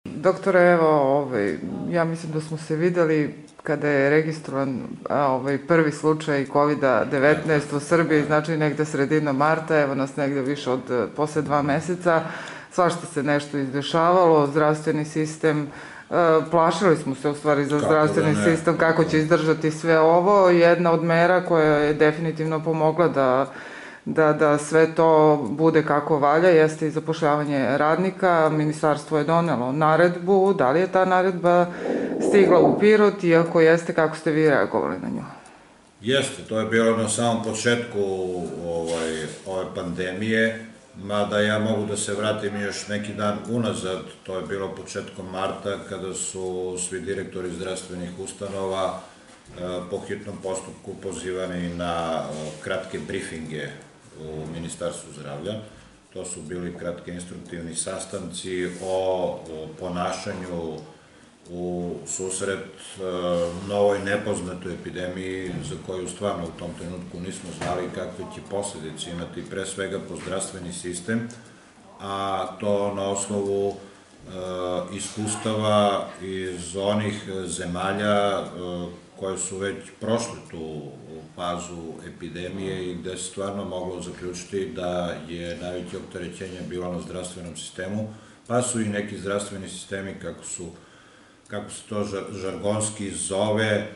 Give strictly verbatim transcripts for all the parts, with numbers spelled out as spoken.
Doktore, evo, ja mislim da smo se videli kada je registrovan prvi slučaj kovid devetnaest u Srbiji, znači negde sredina marta, evo nas negde više od posle dva meseca, svašta se nešto izdešavalo, zdravstveni sistem, plašili smo se u stvari za zdravstveni sistem, kako će izdržati sve ovo. Jedna od mera koja je definitivno pomogla da da sve to bude kako valja, jeste i zapošljavanje radnika. Ministarstvo je donelo naredbu. Da li je ta naredba stigla u Pirot, iako jeste, kako ste vi reagovali na nju? Jeste, to je bilo na samom početku ove pandemije, mada ja mogu da se vratim još neki dan unazad, to je bilo početkom marta, kada su svi direktori zdravstvenih ustanova po hitnom postupku pozivani na kratke brifinge u Ministarstvu zdravlja. To su bili kratki instruktivni sastanci o ponašanju u susret novoj nepoznatoj epidemiji za koju stvarno u tom trenutku nismo znali kakve će posledice imati pre svega po zdravstveni sistem, a to na osnovu iskustava iz onih zemalja koje su već prošle tu fazu epidemije i gde se stvarno moglo zaključiti da je najveće opterećenje bilo na zdravstvenom sistemu, pa su i neki zdravstveni sistemi, kako su, kako se to žargonski zove,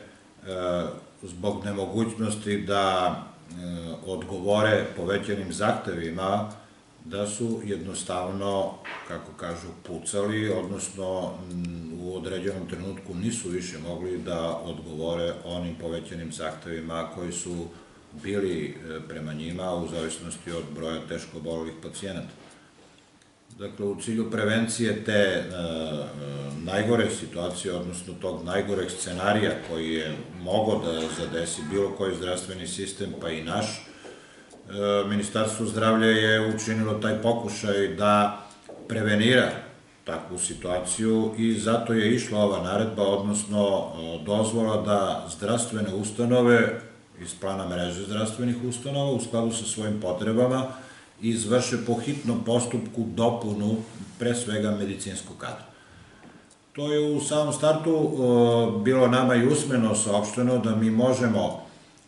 zbog nemogućnosti da odgovore povećanim zahtevima, da su jednostavno, kako kažu, pucali, odnosno u određenom trenutku nisu više mogli da odgovore onim povećanim zahtevima koji su bili prema njima u zavisnosti od broja teško obolelih pacijenata. Dakle, u cilju prevencije te najgore situacije, odnosno tog najgoreg scenarija koji je mogao da zadesi bilo koji zdravstveni sistem, pa i naš, Ministarstvo zdravlja je učinilo taj pokušaj da prevenira takvu situaciju i zato je išla ova naredba, odnosno dozvola da zdravstvene ustanove iz plana mreže zdravstvenih ustanova u skladu sa svojim potrebama izvrše po hitnom postupku dopunu pre svega medicinskog kadra. To je u samom startu bilo nama i usmeno saopšteno da mi možemo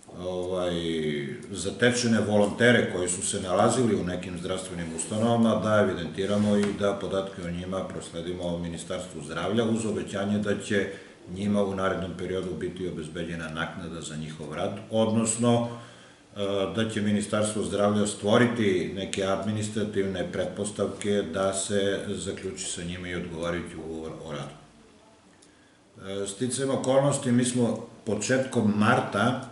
zatečene volontere koji su se nalazili u nekim zdravstvenim ustanovama da evidentiramo i da podatke o njima prosledimo Ministarstvu zdravlja uz obećanje da će njima u narednom periodu biti obezbeđena naknada za njihov rad, odnosno da će Ministarstvo zdravlja stvoriti neke administrativne pretpostavke da se zaključi sa njima i odgovarajući ugovor o radu. Sticajem okolnosti, mi smo početkom marta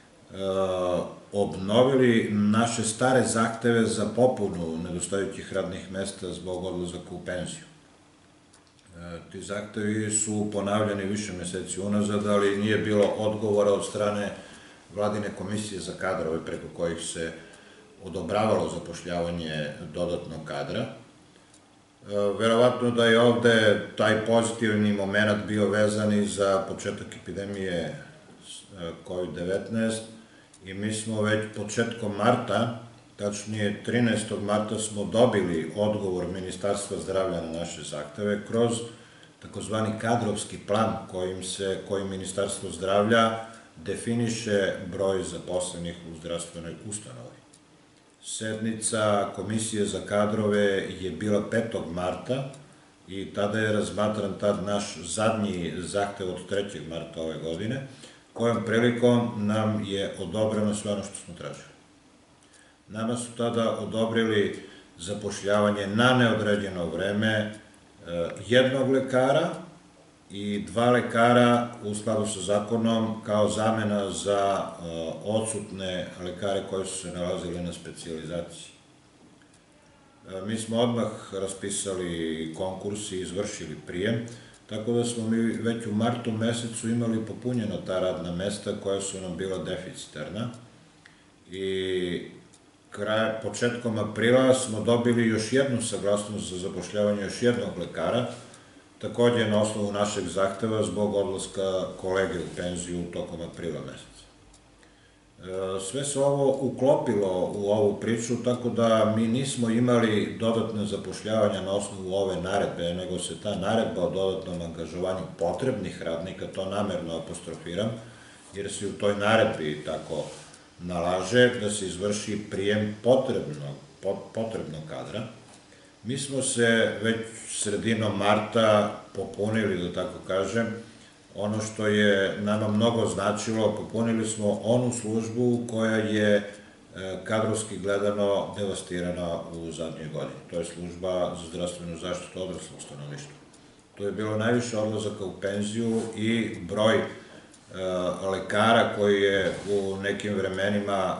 obnovili naše stare zahteve za popunu nedostajućih radnih mesta zbog odlazaka u penziju. Ti zahtevi su ponavljani više meseci unazad, ali nije bilo odgovora od strane Vladine komisije za kadrove preko kojih se odobravalo zapošljavanje dodatnog kadra. Verovatno da je ovde taj pozitivni moment bio vezan i za početak epidemije kovid devetnaest i mi smo već početkom marta, tačnije trinaestog marta, smo dobili odgovor Ministarstva zdravlja na naše zahteve kroz takozvani kadrovski plan kojim Ministarstvo zdravlja definiše broj zaposlenih u zdravstvenoj ustanovi. Sednica Komisije za kadrove je bila petog marta i tada je razmatran tad naš zadnji zahtev od trećeg marta ove godine, kojom prilikom nam je odobreno sve ono što smo tražili. Nama su tada odobrili zapošljavanje na neodređeno vreme jednog lekara i dva lekara u skladu sa zakonom kao zamena za odsutne lekare koji su se nalazili na specijalizaciji. Mi smo odmah raspisali konkurs i izvršili prijem, tako da smo mi već u martu mesecu imali popunjena ta radna mesta koja su nam bila deficitarna i početkom aprila smo dobili još jednu saglasnost za zapošljavanje još jednog lekara, takođe na osnovu našeg zahteva zbog odlaska kolege u penziju tokom aprila meseca. Sve se ovo uklopilo u ovu priču, tako da mi nismo imali dodatne zapošljavanja na osnovu ove naredbe, nego se ta naredba o dodatnom angažovanju potrebnih radnika, to namerno apostrofiram, jer se u toj naredbi tako nalaže da se izvrši prijem potrebnog kadra. Mi smo se već sredinom marta popunili, da tako kažem, ono što je nama mnogo značilo, popunili smo onu službu koja je kadrovski gledano devastirana u zadnjoj godini. To je služba za zdravstvenu zaštitu odraslog stanovništva. To je bilo najviše odlazaka u penziju i broj lekara koji je u nekim vremenima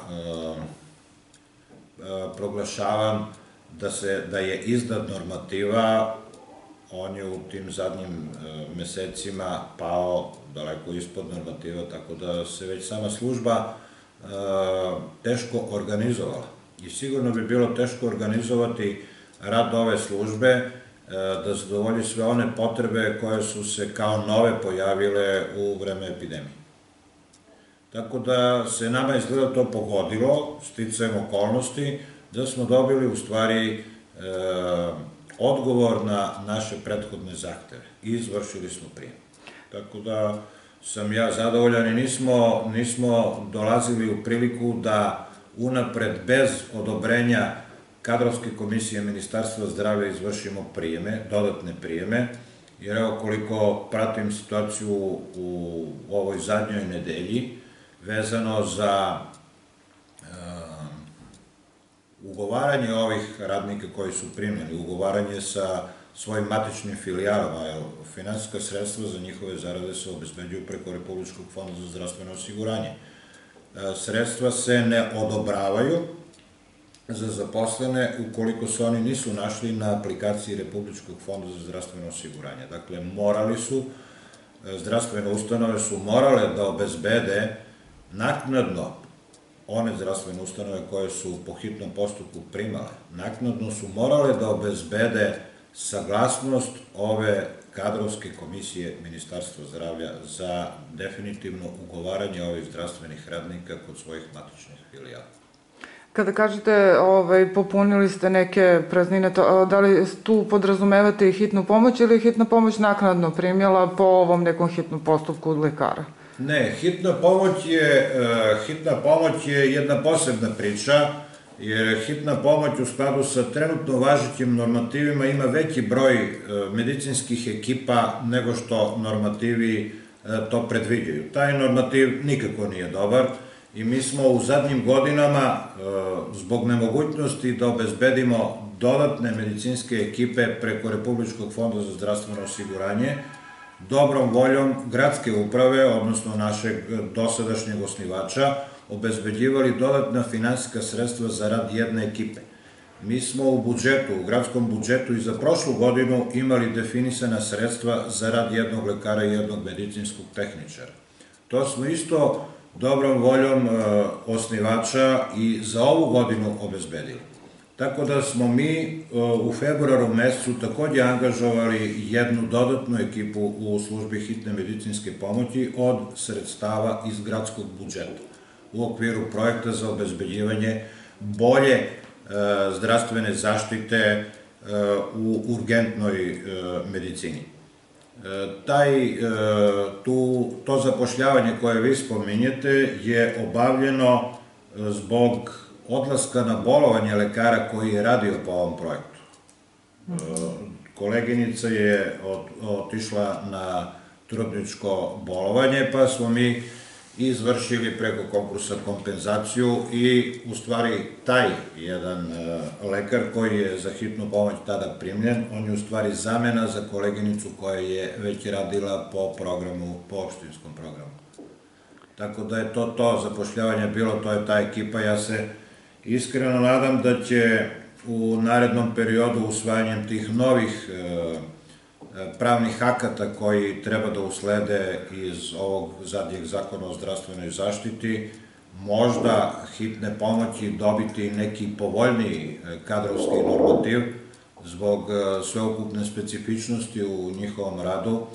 proglašavan da je iznad normativa, on je u tim zadnjim mesecima pao daleko ispod normativa, tako da se već sama služba teško organizovala. I sigurno bi bilo teško organizovati rad ove službe da zadovolji sve one potrebe koje su se kao nove pojavile u vreme epidemije. Tako da se nama izgleda to pogodilo, sticajem okolnosti, da smo dobili u stvari odgovor na naše prethodne zahteve i izvršili smo prijem. Tako da sam ja zadovoljan i nismo dolazili u priliku da unapred bez odobrenja kadrovske komisije Ministarstva zdravlja izvršimo prijeme, dodatne prijeme, jer evo koliko pratim situaciju u ovoj zadnjoj nedelji vezano za ugovaranje ovih radnika koji su primljeni, ugovaranje sa svojim matičnim filijalama, jer finansijska sredstva za njihove zarade se obezbeđuju preko Republičkog fonda za zdravstveno osiguranje. Sredstva se ne odobravaju za zaposlene ukoliko se oni nisu našli na aplikaciji Republičkog fonda za zdravstveno osiguranje. Dakle, morali su, zdravstvene ustanove su morale da obezbede naknadno one zdravstvene ustanove koje su po hitnom postupku primale, naknadno su morale da obezbede saglasnost ove kadrovske komisije Ministarstva zdravlja za definitivno ugovaranje ovih zdravstvenih radnika kod svojih matičnih filijala. Kada kažete popunili ste neke praznine, da li tu podrazumevate i hitnu pomoć ili je hitna pomoć naknadno primjela po ovom nekom hitnom postupku od lekara? Ne, hitna pomoć je jedna posebna priča, jer hitna pomoć u skladu sa trenutno važećim normativima ima veći broj medicinskih ekipa nego što normativi to predviđaju. Taj normativ nikako nije dobar i mi smo u zadnjim godinama, zbog nemogućnosti da obezbedimo dodatne medicinske ekipe preko Republičkog fonda za zdravstveno osiguranje, dobrom voljom gradske uprave, odnosno našeg dosadašnjeg osnivača, obezbeđivali dodatna finansijska sredstva za rad jedne ekipe. Mi smo u budžetu, u gradskom budžetu i za prošlu godinu imali definisana sredstva za rad jednog lekara i jednog medicinskog tehničara. To smo isto dobrom voljom osnivača i za ovu godinu obezbedili. Tako da smo mi u februaru mesecu takođe angažovali jednu dodatnu ekipu u službi hitne medicinske pomoći od sredstava iz gradskog budžeta u okviru projekta za obezbeđivanje bolje zdravstvene zaštite u urgentnoj medicini. To zapošljavanje koje vi spominjete je obavljeno zbog odlaska na bolovanje lekara koji je radio po ovom projektu. Koleginica je otišla na trudničko bolovanje, pa smo mi izvršili preko konkursa kompenzaciju i u stvari taj jedan lekar koji je za hitnu pomoć tada primljen, on je u stvari zamena za koleginicu koja je već radila po programu, po opštinskom programu. Tako da je to to zapošljavanje bilo, to je ta ekipa. Ja se iskreno nadam da će u narednom periodu usvajanjem tih novih pravnih akata koji treba da uslede iz ovog zadnjeg zakona o zdravstvenoj zaštiti, možda hitne pomoći dobiti neki povoljniji kadrovski normativ zbog sveukupne specifičnosti u njihovom radu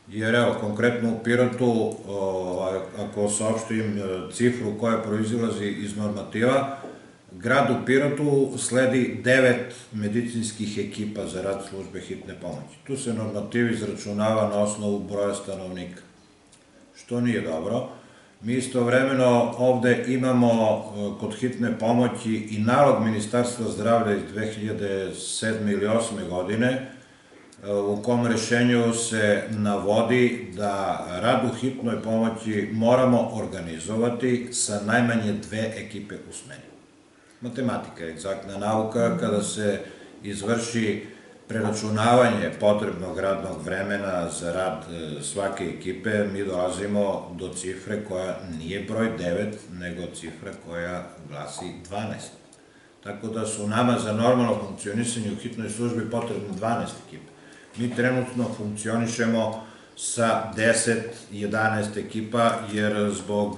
Jer evo, konkretno u Pirotu, ako saopštim cifru koja proizilazi iz normativa, grad u Pirotu sledi devet medicinskih ekipa za rad službe hitne pomoći. Tu se normativ izračunava na osnovu broja stanovnika, što nije dobro. Mi istovremeno ovde imamo kod hitne pomoći i nalog Ministarstva zdravlja iz dve hiljade sedme ili osme godine, u kom rešenju se navodi da rad u hitnoj pomoći moramo organizovati sa najmanje dve ekipe u smeni. Matematika je egzaktna nauka. Kada se izvrši preračunavanje potrebnog radnog vremena za rad svake ekipe, mi dolazimo do cifre koja nije broj devet, nego cifra koja glasi dvanaest. Tako da su nama za normalno funkcionisanje u hitnoj službi potrebne dvanaest ekipe. Mi trenutno funkcionišemo sa deset jedanaest ekipa, jer zbog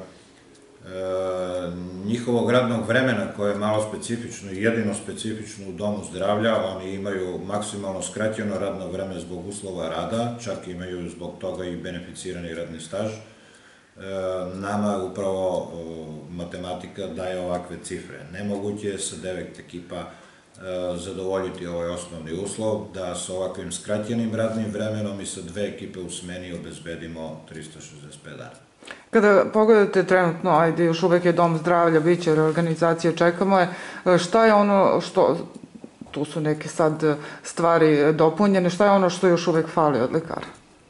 njihovog radnog vremena, koje je malo specifično i jedino specifično u domu zdravlja, oni imaju maksimalno skraćeno radno vreme zbog uslova rada, čak imaju zbog toga i beneficirani radni staž. Nama upravo matematika daje ovakve cifre. Nemoguće je sa devet ekipa zadovoljiti ovaj osnovni uslov, da sa ovakvim skraćenim radnim vremenom i sa dve ekipe u smeni obezbedimo trista šezdeset pet dana. Kada pogledate trenutno, ajde, još uvek je dom zdravlja, bit će reorganizacije, čekamo je, šta je ono što, tu su neke sad stvari dopunjene, šta je ono što još uvek fali od lekara?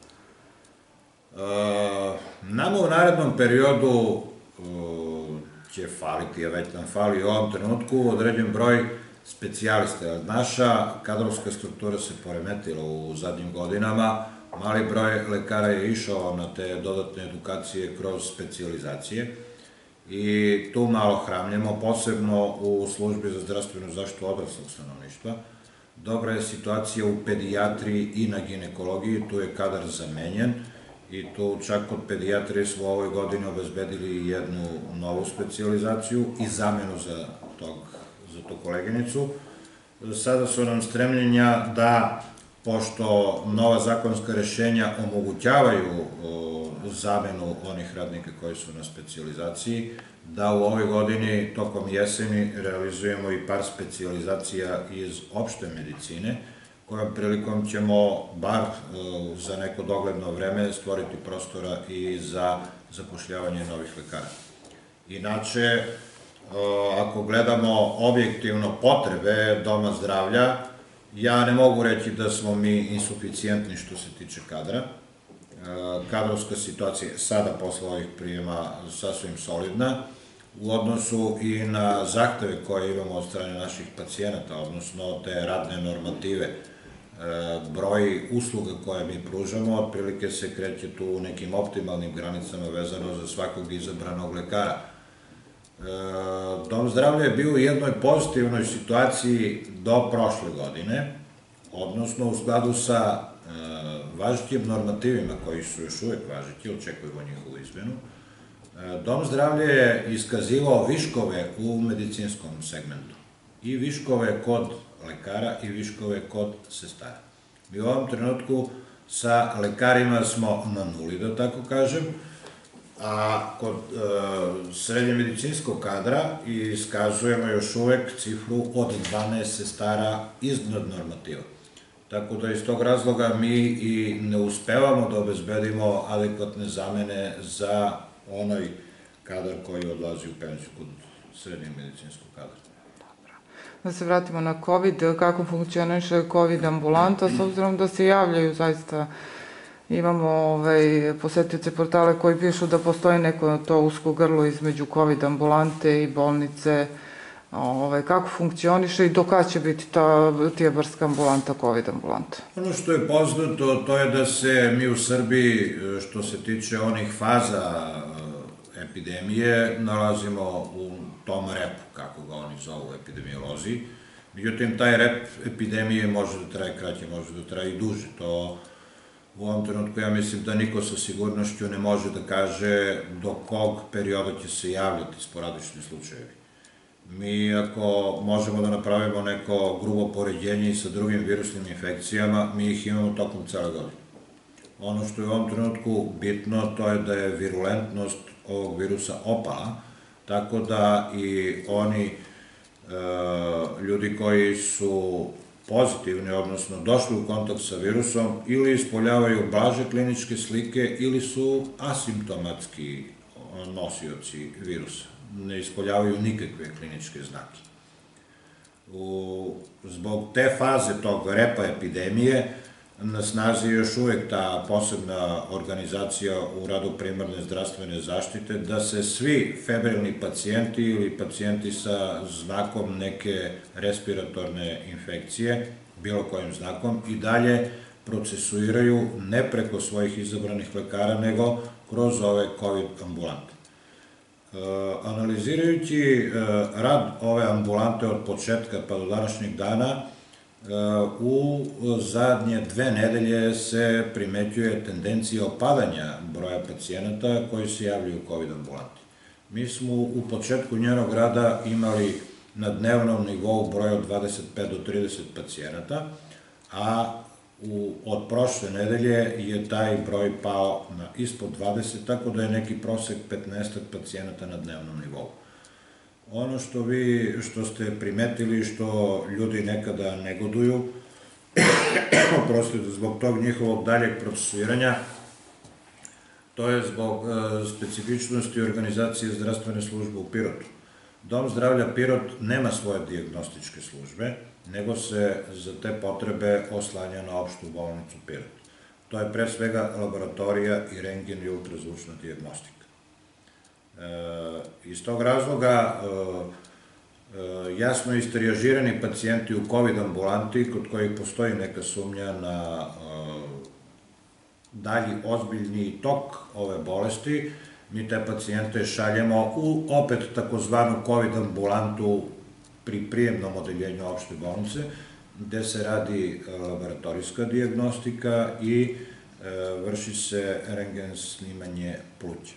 Nama u narednom periodu će faliti, a već nam fali u ovom trenutku, određen broj specijalista. Naša kadrovska struktura se poremetila u zadnjim godinama, mali broj lekara je išao na te dodatne edukacije kroz specijalizacije i tu malo hramljamo, posebno u službi za zdravstvenu zaštitu odraslog stanovništva. Dobra je situacija u pedijatriji i na ginekologiji, tu je kadar zamenjen i tu čak kod pedijatrije smo u ovoj godini obezbedili jednu novu specijalizaciju i zamenu za tog za tu koleginicu. Sada su nam stremljenja da, pošto nova zakonska rešenja omogućavaju zamenu onih radnika koji su na specijalizaciji, da u ovoj godini tokom jeseni realizujemo i par specijalizacija iz opšte medicine, kojom prilikom ćemo, bar za neko dogledno vreme, stvoriti prostora i za zapošljavanje novih lekara. Inače, ako gledamo objektivno potrebe doma zdravlja, ja ne mogu reći da smo mi insuficijentni što se tiče kadra. Kadrovska situacija je sada posle ovih prijema sasvim solidna u odnosu i na zahteve koje imamo od strane naših pacijenata, odnosno te radne normative. Broj usluga koje mi pružamo otprilike se kreće tu u nekim optimalnim granicama vezano za svakog izabranog lekara. Dom zdravlja je bio u jednoj pozitivnoj situaciji do prošle godine, odnosno u skladu sa važećim normativima koji su još uvek važeći, očekujemo njihovu izmenu. Dom zdravlja je iskazivao viškove u medicinskom segmentu, i viškove kod lekara i viškove kod sestara. Mi u ovom trenutku sa lekarima smo na nuli, da tako kažem, a kod srednje medicinskog kadra iskazujemo još uvek cifru od dvanaest sestara iznad normativa. Tako da iz tog razloga mi i ne uspevamo da obezbedimo adekvatne zamene za onaj kadar koji odlazi u penziju kod srednjeg medicinskog kadra. Da se vratimo na COVID, kako funkcioniše COVID ambulanta, s obzirom da se javljaju zaista. Imamo posetioce portale koji pišu da postoji neko to usko grlo između COVID ambulante i bolnice. Kako funkcioniše i do kada će biti ta tijebarska ambulanta, COVID ambulanta? Ono što je poznato, to je da se mi u Srbiji, što se tiče onih faza epidemije, nalazimo u tom repu, kako ga oni zovu epidemiolozi. Međutim, taj rep epidemije može da traje kraće, može da traje i duže. To u ovom trenutku ja mislim da niko sa sigurnošću ne može da kaže do kog perioda će se javljati sporadični slučajevi. Mi ako možemo da napravimo neko grubo poređenje i sa drugim virusnim infekcijama, mi ih imamo tokom cele godine. Ono što je u ovom trenutku bitno, to je da je virulentnost ovog virusa opala, tako da i oni ljudi koji su pozitivni, odnosno došli u kontakt sa virusom, ili ispoljavaju blaže kliničke slike ili su asimptomatski nosioci virusa. Ne ispoljavaju nikakve kliničke znake. Zbog te faze tog repa epidemije na snazi je još uvek ta posebna organizacija u radu primarne zdravstvene zaštite da se svi febrilni pacijenti ili pacijenti sa znakom neke respiratorne infekcije, bilo kojim znakom, i dalje procesuiraju ne preko svojih izabranih lekara, nego kroz ove COVID ambulante. Analizirajući rad ove ambulante od početka pa do današnjeg dana, u zadnje dve nedelje se primećuje tendencija opadanja broja pacijenata koji se javljaju u COVID ambulanti. Mi smo u početku njenog rada imali na dnevnom nivou broj od dvadeset pet do trideset pacijenata, a od prošle nedelje je taj broj pao na ispod dvadeset, tako da je neki prosek petnaest pacijenata na dnevnom nivou. Ono što vi, što ste primetili, što ljudi nekada negoduju, oprostite, zbog tog njihovog daljeg procesuiranja, to je zbog specifičnosti organizacije zdravstvene službe u Pirotu. Dom zdravlja Pirot nema svoje dijagnostičke službe, nego se za te potrebe oslanja na opštu bolnicu Pirot. To je pre svega laboratorija i rentgen i ultrazvučna dijagnostika. Iz tog razloga jasno istrijažirani pacijenti u COVID ambulanti kod kojih postoji neka sumnja na dalji ozbiljni tok ove bolesti, mi te pacijente šaljemo u opet takozvanu COVID ambulantu pri prijemnom odeljenju opšte bolnice, gde se radi laboratorijska dijagnostika i vrši se rentgen snimanje pluća.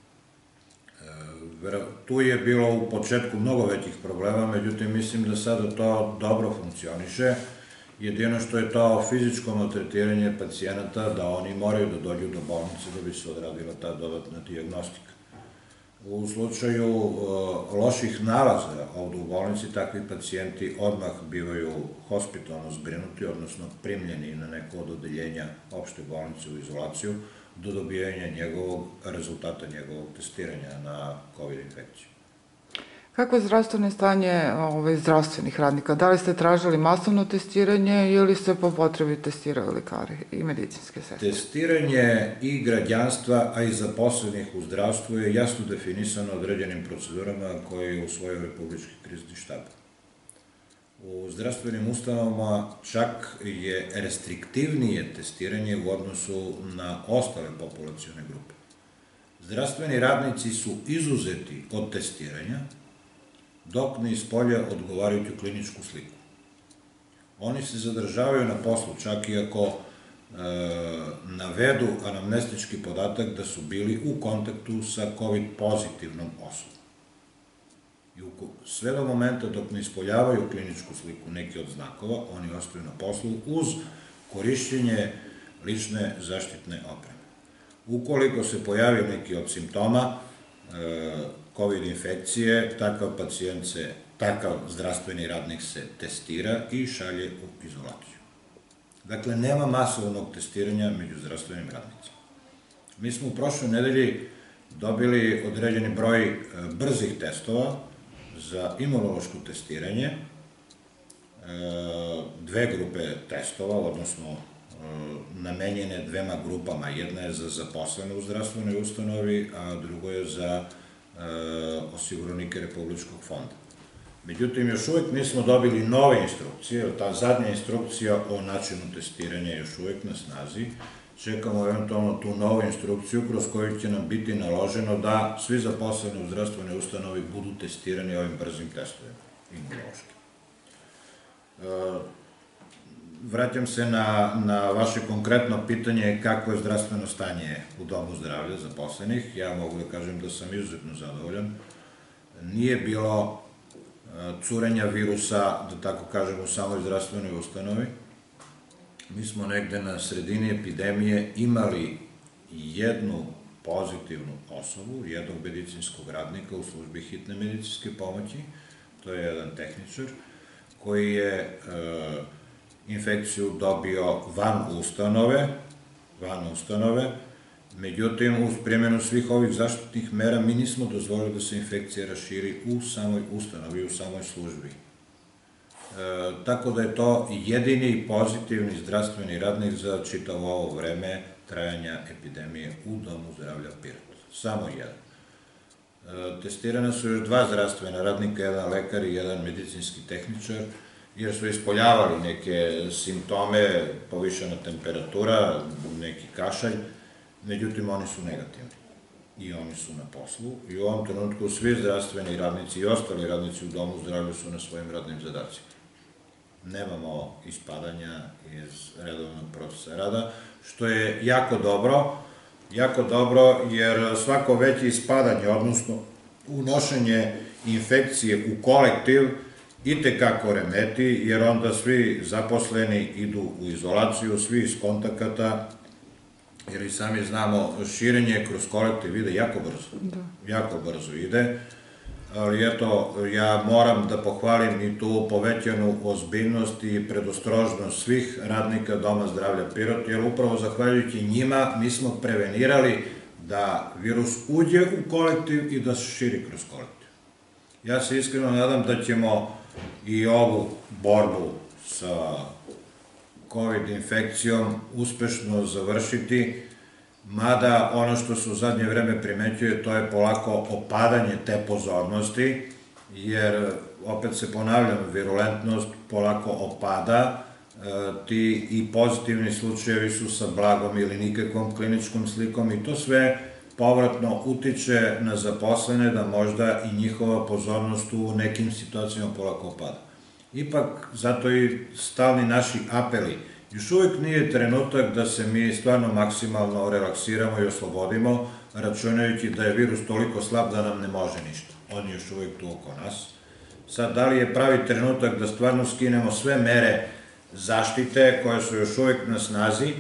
Tu je bilo u početku mnogo većih problema, međutim mislim da sada to dobro funkcioniše. Jedino što je to fizičko maltretiranje pacijenata, da oni moraju da dođu do bolnice da bi se odradila ta dodatna dijagnostika. U slučaju loših nalaza ovde u bolnici, takvi pacijenti odmah bivaju hospitalno zbrinuti, odnosno primljeni na neko od odeljenja opšte bolnice u izolaciju, do dobijanja njegovog rezultata, njegovog testiranja na COVID infekciju. Kako je zdravstveno stanje zdravstvenih radnika? Da li ste tražili masovno testiranje ili ste po potrebi testirali lekari i medicinske sestre? Testiranje i građanstva, a i zaposlenih u zdravstvu je jasno definisano određenim procedurama koje je usvojio Republički krizni štab. U zdravstvenim ustanovama čak je restriktivnije testiranje u odnosu na ostale populacione grupe. Zdravstveni radnici su izuzeti od testiranja dok ne ispolje odgovarajuću kliničku sliku. Oni se zadržavaju na poslu čak i ako navedu anamnestički podatak da su bili u kontaktu sa COVID pozitivnom osobom. Sve do momenta dok ne ispoljavaju kliničku sliku neki od znakova, oni ostaju na poslu uz korišćenje lične zaštitne opreme. Ukoliko se pojavi neki od simptoma COVID infekcije, takav pacijent se, takav zdravstveni radnik se testira i šalje u izolaciju. Dakle, nema masovnog testiranja među zdravstvenim radnicima. Mi smo u prošloj nedelji dobili određeni broj brzih testova za imunološko testiranje, dve grupe testova, odnosno namenjene dvema grupama. Jedna je za zaposlene u zdravstvenoj ustanovi, a drugo je za osiguranike Republičkog fonda. Međutim, još uvek nismo dobili nove instrukcije, jer ta zadnja instrukcija o načinu testiranja je još uvek na snazi. Čekamo eventualno tu novu instrukciju kroz koju će nam biti naloženo da svi zaposleni u zdravstvenoj ustanovi budu testirani ovim brzim testovima imunološkim. Vraćam se na vaše konkretno pitanje kako je zdravstveno stanje u domu zdravlja zaposlenih. Ja mogu da kažem da sam izuzetno zadovoljan. Nije bilo curenja virusa, da tako kažem, u samoj zdravstvenoj ustanovi. mi smo negde na sredini epidemije imali jednu pozitivnu osobu, jednog medicinskog radnika u službi hitne medicinske pomoći, to je jedan tehničar, koji je infekciju dobio van ustanove, van ustanove, međutim, uz primjenu svih ovih zaštitnih mera mi nismo dozvolili da se infekcija raširi u samoj ustanovi, u samoj službi. Tako da je to jedini pozitivni zdravstveni radnik za čitavo ovo vreme trajanja epidemije u Domu zdravlja Pirot. Samo jedan. Testirana su još dva zdravstvena radnika, jedan lekar i jedan medicinski tehničar, jer su ispoljavali neke simptome, povišena temperatura, neki kašalj, međutim oni su negativni i oni su na poslu i u ovom trenutku svi zdravstveni radnici i ostali radnici u Domu zdravlja su na svojim radnim zadacima. Nemamo ispadanja iz redovnog procesa rada, što je jako dobro, jako dobro jer svako veće ispadanje, odnosno unošenje infekcije u kolektiv itekako remeti, jer onda svi zaposleni idu u izolaciju, svi iz kontakata, jer i sami znamo, širenje kroz kolektiv ide jako brzo, jako brzo ide, ali eto, ja moram da pohvalim i tu povećanu ozbiljnost i predostrožnost svih radnika Doma zdravlja Pirot, jer upravo zahvaljujući njima mi smo prevenirali da virus uđe u kolektiv i da se širi kroz kolektiv. Ja se iskreno nadam da ćemo i ovu borbu sa COVID infekcijom uspešno završiti, mada ono što se u zadnje vreme primećuje, to je polako opadanje te pozornosti, jer, opet se ponavljam, virulentnost polako opada, ti i pozitivni slučajevi su sa blagom ili nikakvom kliničkom slikom i to sve povratno utiče na zaposlene da možda i njihova pozornost u nekim situacijama polako opada. Ipak, zato i stalni naši apeli. Još uvek nije trenutak da se mi stvarno maksimalno relaksiramo i oslobodimo, računajući da je virus toliko slab da nam ne može ništa. On je još uvek tu oko nas. Sad, da li je pravi trenutak da stvarno skinemo sve mere zaštite koje su još uvek na snazi,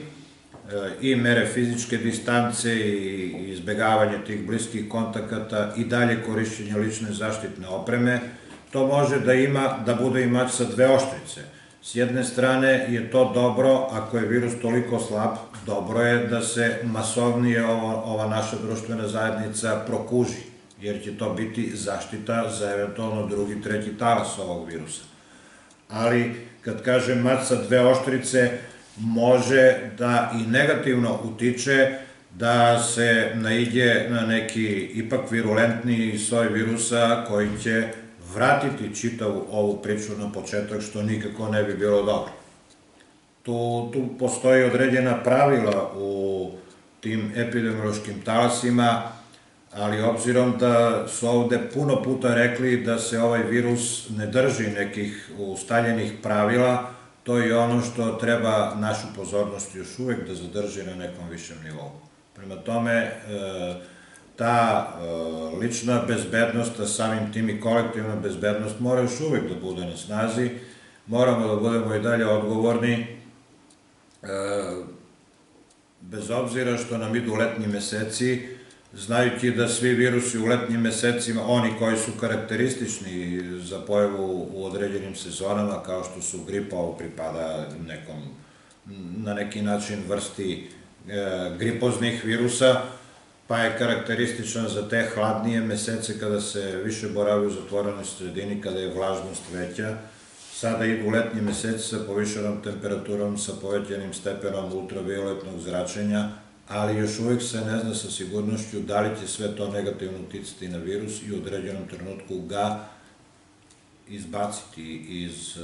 i mere fizičke distance i izbegavanje tih bliskih kontakata i dalje korišćenje lične zaštitne opreme, to može da ima, da bude i mač sa dve oštrice. S jedne strane je to dobro, ako je virus toliko slab, dobro je da se masovnije ova naša društvena zajednica prokuži, jer će to biti zaštita za eventualno drugi, treći talas ovog virusa. Ali, kad kažem mač sa dve oštrice, može da i negativno utiče da se naiđe na neki ipak virulentni soj virusa koji će vratiti čitavu ovu priču na početak, što nikako ne bi bilo dobro. Tu postoji određena pravila u tim epidemiološkim talasima, ali obzirom da su ovde puno puta rekli da se ovaj virus ne drži nekih ustaljenih pravila, to je ono što treba našu pozornost još uvek da zadrži na nekom višem nivou. Prema tome, ta lična bezbednost, a samim tim i kolektivna bezbednost mora još uvek da bude na snazi, moramo da budemo i dalje odgovorni, bez obzira što nam idu letnji meseci, znajući da svi virusi u letnjim mesecima, oni koji su karakteristični za pojavu u određenim sezonama, kao što su gripa, ovo pripada nekom, na neki način vrsti gripoznih virusa, pa je karakterističan za te hladnije mesece kada se više boravi u zatvorenoj sredini, kada je vlažnost veća. Sada idu letnji meseci sa povišenom temperaturom, sa povećanim stepenom ultravioletnog zračenja, ali još uvek se ne zna sa sigurnošću da li će sve to negativno uticati na virus i u određenom trenutku ga izbaciti iz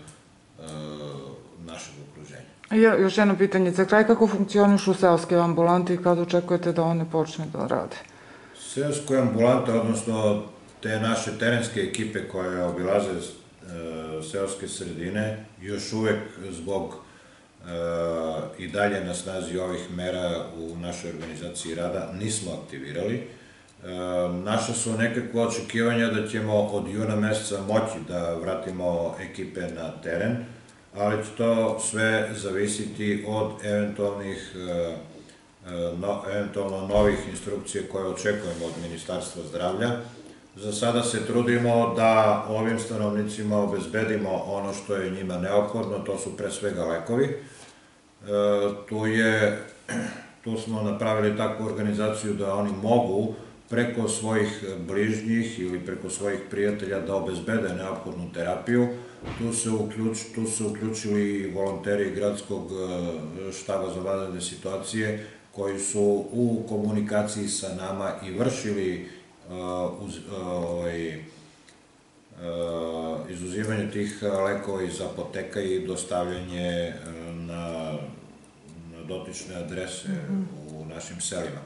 našeg okruženja. Još jedno pitanje za kraj, kako funkcionišu seoske ambulante i kada očekujete da one počne da rade? Seoske ambulante, odnosno te naše terenske ekipe koje obilaze seoske sredine, još uvek zbog i dalje na snazi ovih mera u našoj organizaciji rada nismo aktivirali. Naša su nekakva očekivanja da ćemo od juna meseca moći da vratimo ekipe na teren, ali će to sve zavisiti od eventualnih, no, eventualno novih instrukcija koje očekujemo od Ministarstva zdravlja. Za sada se trudimo da ovim stanovnicima obezbedimo ono što je njima neophodno, to su pre svega lekovi. Tu je, tu smo napravili takvu organizaciju da oni mogu preko svojih bližnjih ili preko svojih prijatelja da obezbede neophodnu terapiju. Tu se, uključ, tu se uključili volonteri Gradskog štaba za vanredne situacije koji su u komunikaciji sa nama i vršili uh, uz, uh, ovaj, uh, izuzimanje tih lekova iz apoteka i dostavljanje uh, na, na dotične adrese mm-hmm. u našim selima.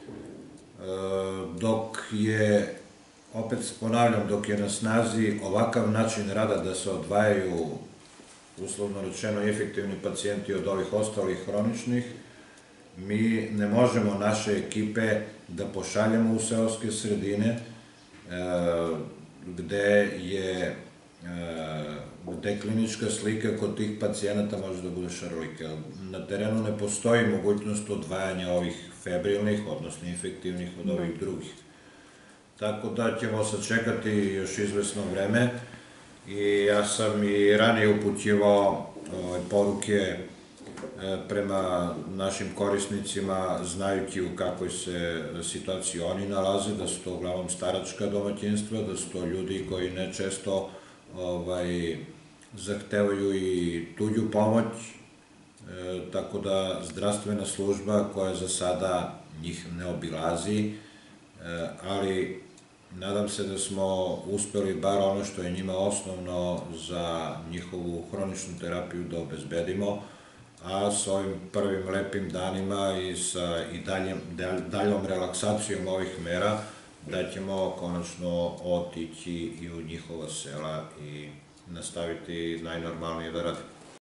Uh, dok je, opet ponavljam, dok je na snazi ovakav način rada da se odvajaju, uslovno rečeno, efektivni pacijenti od ovih ostalih hroničnih, mi ne možemo naše ekipe da pošaljemo u seoske sredine gde je gde klinička slika kod tih pacijenata može da bude šarolika. Na terenu ne postoji mogućnost odvajanja ovih febrilnih, odnosno infektivnih od ovih drugih. Tako da ćemo sačekati još izvesno vreme i ja sam i ranije upućivao poruke prema našim korisnicima, znajući u kakvoj se situaciji oni nalaze, da su to uglavnom staračka domaćinstva, da su to ljudi koji nečesto ovaj, zahtevaju i tuđu pomoć, e, tako da zdravstvena služba koja za sada njih ne obilazi, e, ali nadam se da smo uspeli bar ono što je njima osnovno za njihovu hroničnu terapiju da obezbedimo, a s ovim prvim lepim danima i sa i daljem, daljom relaksacijom ovih mera da ćemo konačno otići i u njihova sela i nastaviti najnormalnije da radimo.